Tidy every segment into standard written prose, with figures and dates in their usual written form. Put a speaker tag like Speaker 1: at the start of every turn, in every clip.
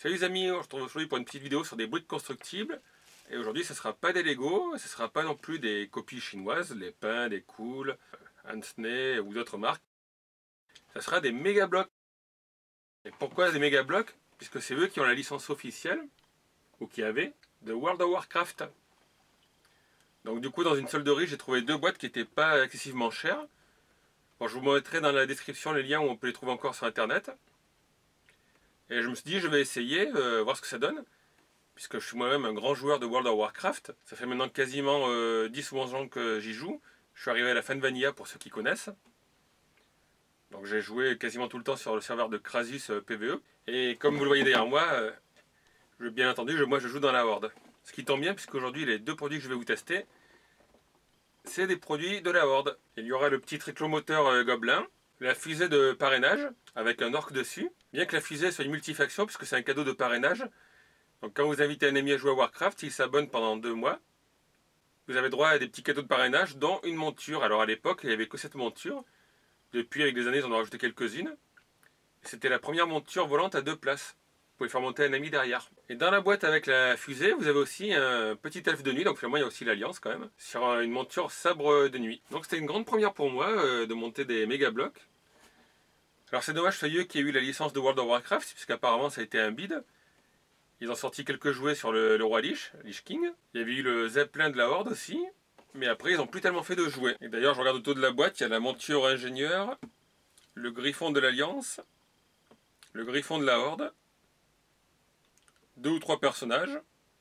Speaker 1: Salut les amis, on se retrouve aujourd'hui pour une petite vidéo sur des briques constructibles. Et aujourd'hui, ce ne sera pas des Lego, ce ne sera pas non plus des copies chinoises, les Pins, des Cool, Hansney ou d'autres marques. Ce sera des méga blocs. Et pourquoi des méga blocs? Puisque c'est eux qui ont la licence officielle, ou qui avaient, de World of Warcraft. Donc du coup, dans une solderie, j'ai trouvé deux boîtes qui n'étaient pas excessivement chères. Bon, je vous mettrai dans la description les liens où on peut les trouver encore sur internet. Et je me suis dit, je vais essayer, voir ce que ça donne. Puisque je suis moi-même un grand joueur de World of Warcraft. Ça fait maintenant quasiment 10 ou 11 ans que j'y joue. Je suis arrivé à la fin de Vanilla pour ceux qui connaissent. Donc j'ai joué quasiment tout le temps sur le serveur de Crasus PvE. Et comme vous le voyez derrière moi, bien entendu, moi je joue dans la Horde. Ce qui tombe bien puisqu'aujourd'hui les deux produits que je vais vous tester, c'est des produits de la Horde. Il y aura le petit trichlomoteur Gobelin, la fusée de parrainage avec un orc dessus. Bien que la fusée soit une multifaction puisque c'est un cadeau de parrainage. Donc quand vous invitez un ami à jouer à Warcraft, il s'abonne pendant 2 mois. Vous avez droit à des petits cadeaux de parrainage, dont une monture. Alors à l'époque, il n'y avait que cette monture. Depuis, avec les années, ils en ont rajouté quelques-unes. C'était la première monture volante à 2 places. Vous pouvez faire monter un ami derrière. Et dans la boîte avec la fusée, vous avez aussi un petit elfe de nuit. Donc finalement, il y a aussi l'Alliance quand même. Sur une monture sabre de nuit. Donc c'était une grande première pour moi de monter des méga blocs. Alors c'est dommage Feuilleux qui ait eu la licence de World of Warcraft, puisqu'apparemment ça a été un bide. Ils ont sorti quelques jouets sur le roi Lich King. Il y avait eu le Zeppelin de la Horde aussi. Mais après, ils n'ont plus tellement fait de jouets. Et d'ailleurs, je regarde autour de la boîte, il y a la monture ingénieur, le griffon de l'Alliance, le griffon de la Horde, 2 ou 3 personnages.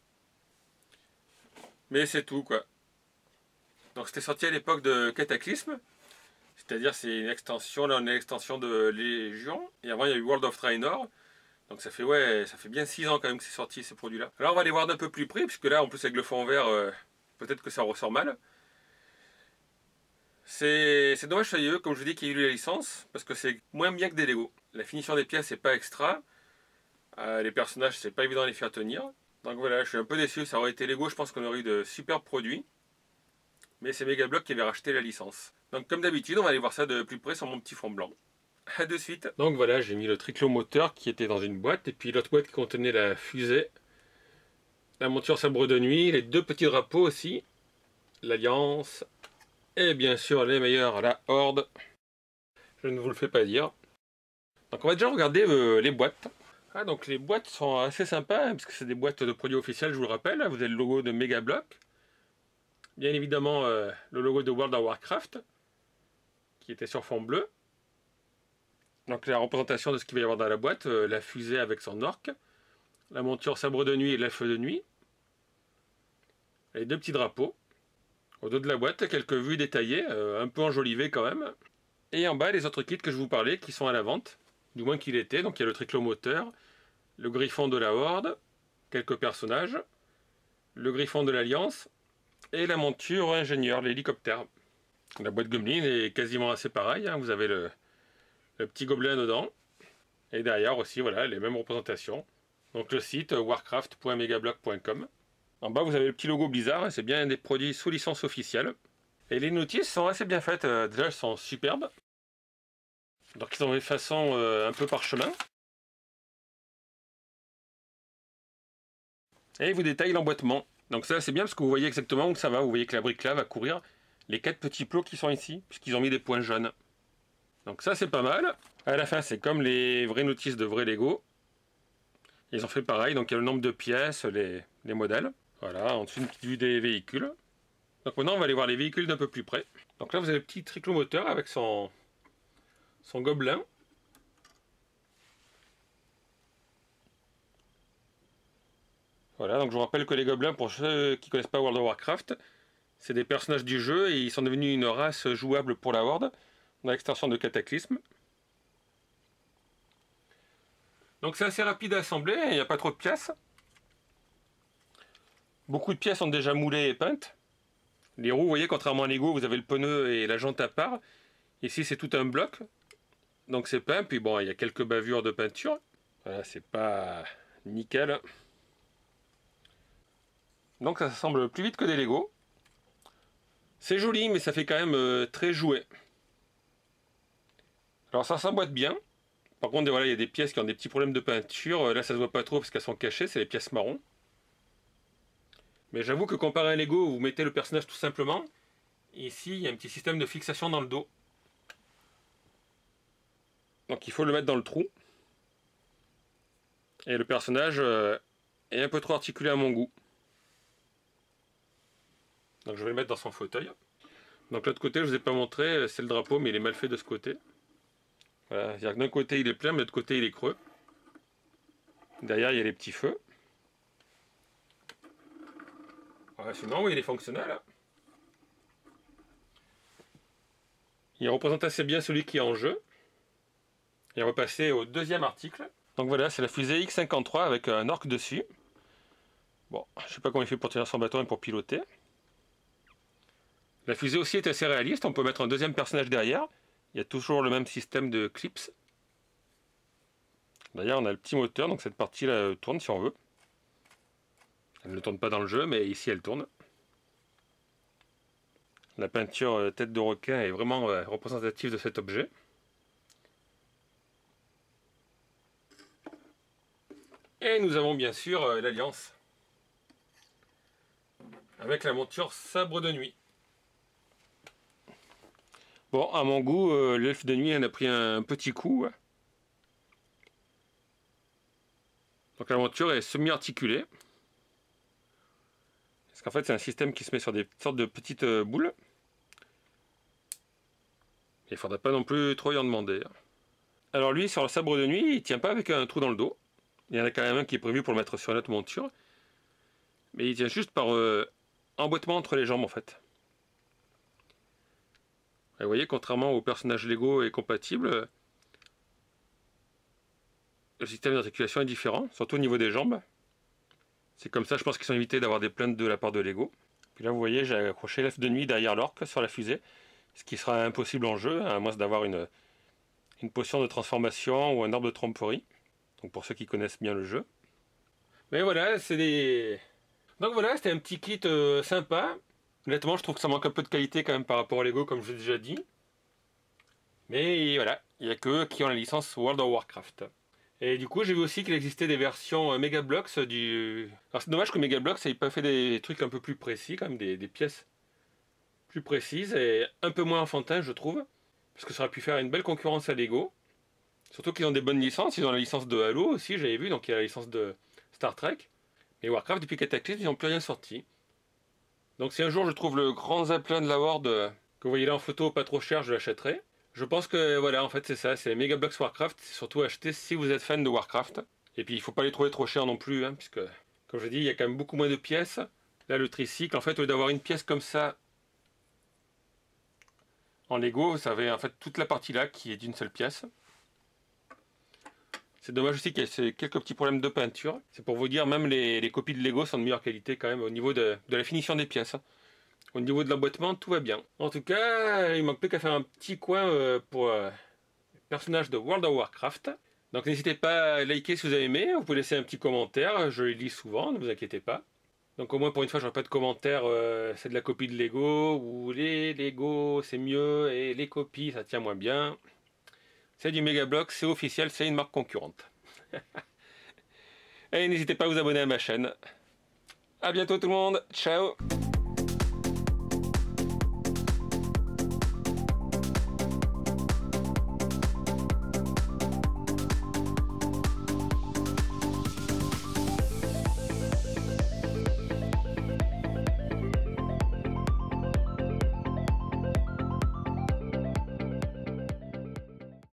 Speaker 1: Mais c'est tout, quoi. Donc c'était sorti à l'époque de Cataclysme. C'est-à-dire, c'est une extension, là on a une extension de Légion. Et avant, il y a eu World of Draenor. Donc ça fait bien 6 ans quand même que c'est sorti ces produits-là. Alors on va les voir d'un peu plus près, puisque là en plus avec le fond vert, peut-être que ça ressort mal. C'est dommage Feuilleux, comme je vous dis, qu'il y ait eu la licence, parce que c'est moins bien que des Lego. La finition des pièces n'est pas extra. Les personnages, c'est pas évident de les faire tenir. Donc voilà, je suis un peu déçu, ça aurait été Lego, je pense qu'on aurait eu de super produits. Mais c'est Megablock qui avait racheté la licence. Donc comme d'habitude, on va aller voir ça de plus près sur mon petit fond blanc. A de suite. Donc voilà, j'ai mis le trichlomoteur qui était dans une boîte, et puis l'autre boîte qui contenait la fusée, la monture sabre de nuit, les 2 petits drapeaux aussi, l'Alliance, et bien sûr les meilleurs, la Horde. Je ne vous le fais pas dire. Donc on va déjà regarder les boîtes. Ah, donc les boîtes sont assez sympas, hein, parce que c'est des boîtes de produits officiels, je vous le rappelle. Vous avez le logo de Megablock. Bien évidemment le logo de World of Warcraft, qui était sur fond bleu. Donc la représentation de ce qu'il va y avoir dans la boîte, la fusée avec son orc, la monture sabre de nuit et l'elfe de nuit, les 2 petits drapeaux. Au dos de la boîte, quelques vues détaillées, un peu enjolivées quand même. Et en bas, les autres kits que je vous parlais qui sont à la vente, du moins qu'il était. Donc il y a le trichlomoteur, le griffon de la Horde, quelques personnages, le griffon de l'Alliance et la monture ingénieur, l'hélicoptère. La boîte Gobelin est quasiment assez pareille, hein. Vous avez le petit gobelin dedans. Et derrière aussi, voilà, les mêmes représentations. Donc le site warcraft.megablock.com. En bas, vous avez le petit logo Blizzard, c'est bien des produits sous licence officielle. Et les notices sont assez bien faites, déjà elles sont superbes. Donc ils ont des façons un peu parchemin. Et ils vous détaillent l'emboîtement. Donc ça c'est bien parce que vous voyez exactement où ça va. Vous voyez que la brique là va courir les 4 petits plots qui sont ici, puisqu'ils ont mis des points jaunes. Donc ça c'est pas mal. À la fin c'est comme les vraies notices de vrais Lego. Ils ont fait pareil, donc il y a le nombre de pièces, les modèles. Voilà, en dessous une petite vue des véhicules. Donc maintenant on va aller voir les véhicules d'un peu plus près. Donc là vous avez le petit trichlomoteur avec son gobelin. Voilà, donc je vous rappelle que les gobelins, pour ceux qui ne connaissent pas World of Warcraft, c'est des personnages du jeu et ils sont devenus une race jouable pour la Horde dans l'extension de Cataclysme. Donc c'est assez rapide à assembler, il n'y a pas trop de pièces. Beaucoup de pièces sont déjà moulées et peintes. Les roues, vous voyez, contrairement à Lego, vous avez le pneu et la jante à part. Ici c'est tout un bloc, donc c'est peint, puis bon, il y a quelques bavures de peinture. Voilà, c'est pas nickel. Donc ça s'assemble plus vite que des Lego. C'est joli, mais ça fait quand même très jouet. Alors ça s'emboîte bien. Par contre, voilà, il y a des pièces qui ont des petits problèmes de peinture. Là, ça se voit pas trop parce qu'elles sont cachées, c'est les pièces marron. Mais j'avoue que comparé à un Lego où vous mettez le personnage tout simplement, ici, il y a un petit système de fixation dans le dos. Donc il faut le mettre dans le trou. Et le personnage est un peu trop articulé à mon goût. Donc je vais le mettre dans son fauteuil. Donc l'autre côté, je ne vous ai pas montré, c'est le drapeau, mais il est mal fait de ce côté. Voilà, c'est-à-dire que d'un côté il est plein, mais de l'autre côté il est creux. Derrière il y a les petits feux. Ouais, sinon oui, il est fonctionnel. Hein. Il représente assez bien celui qui est en jeu. Et on va passer au deuxième article. Donc voilà, c'est la fusée X-53 avec un orque dessus. Bon, je sais pas comment il fait pour tenir son bâton et pour piloter. La fusée aussi est assez réaliste, on peut mettre un deuxième personnage derrière. Il y a toujours le même système de clips. D'ailleurs, on a le petit moteur, donc cette partie-là tourne si on veut. Elle ne tourne pas dans le jeu, mais ici elle tourne. La peinture tête de requin est vraiment représentative de cet objet. Et nous avons bien sûr l'Alliance. Avec la monture sabre de nuit. Bon, à mon goût, l'elfe de nuit en a pris un petit coup. Donc la monture est semi-articulée. Parce qu'en fait, c'est un système qui se met sur des sortes de petites boules. Il ne faudra pas non plus trop y en demander. Alors lui, sur le sabre de nuit, il ne tient pas avec un trou dans le dos. Il y en a quand même un qui est prévu pour le mettre sur notre monture. Mais il tient juste par emboîtement entre les jambes en fait. Et vous voyez, contrairement au personnage Lego est compatible, le système d'articulation est différent, surtout au niveau des jambes. C'est comme ça, je pense qu'ils sont évités d'avoir des plaintes de la part de Lego. Puis là, vous voyez, j'ai accroché l'elfe de nuit derrière l'orque sur la fusée, ce qui sera impossible en jeu, à moins d'avoir une potion de transformation ou un arbre de tromperie. Donc pour ceux qui connaissent bien le jeu. Mais voilà, c'est des... Donc voilà, c'était un petit kit sympa. Honnêtement, je trouve que ça manque un peu de qualité quand même par rapport à Lego, comme je l'ai déjà dit. Mais voilà, il n'y a que eux qui ont la licence World of Warcraft. Et du coup, j'ai vu aussi qu'il existait des versions Megablox du... Alors c'est dommage que Megablox n'ait pas fait des trucs un peu plus précis, quand même, des pièces plus précises et un peu moins enfantins, je trouve. Parce que ça aurait pu faire une belle concurrence à Lego. Surtout qu'ils ont des bonnes licences, ils ont la licence de Halo aussi, j'avais vu, donc il y a la licence de Star Trek. Mais Warcraft, depuis Cataclysme, ils n'ont plus rien sorti. Donc si un jour je trouve le grand zeppelin de la Horde, que vous voyez là en photo, pas trop cher, je l'achèterai. Je pense que voilà, en fait c'est ça, c'est Megablox Warcraft, c'est surtout acheter si vous êtes fan de Warcraft. Et puis il faut pas les trouver trop chers non plus, hein, puisque, comme je dis, il y a quand même beaucoup moins de pièces. Là le tricycle, en fait, au lieu d'avoir une pièce comme ça en Lego, vous avez en fait toute la partie là qui est d'une seule pièce. C'est dommage aussi qu'il y ait quelques petits problèmes de peinture. C'est pour vous dire, même les copies de Lego sont de meilleure qualité quand même au niveau de la finition des pièces. Au niveau de l'emboîtement, tout va bien. En tout cas, il manque plus qu'à faire un petit coin pour le personnage de World of Warcraft. Donc n'hésitez pas à liker si vous avez aimé. Vous pouvez laisser un petit commentaire, je les lis souvent, ne vous inquiétez pas. Donc au moins pour une fois, j'aurai pas de commentaire, c'est de la copie de Lego, ou les Lego c'est mieux, et les copies ça tient moins bien. C'est du Megablox, c'est officiel, c'est une marque concurrente. Et n'hésitez pas à vous abonner à ma chaîne. A bientôt tout le monde, ciao!